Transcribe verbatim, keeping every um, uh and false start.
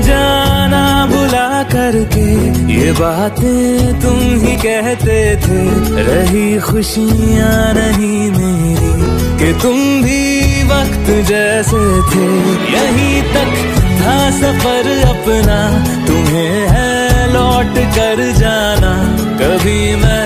जाना भुला करके, ये बातें तुम ही कहते थे। रही खुशियाँ नहीं मेरी कि तुम भी वक्त जैसे थे। यहीं तक था सफर अपना, तुम्हें है लौट कर जाना। कभी मैं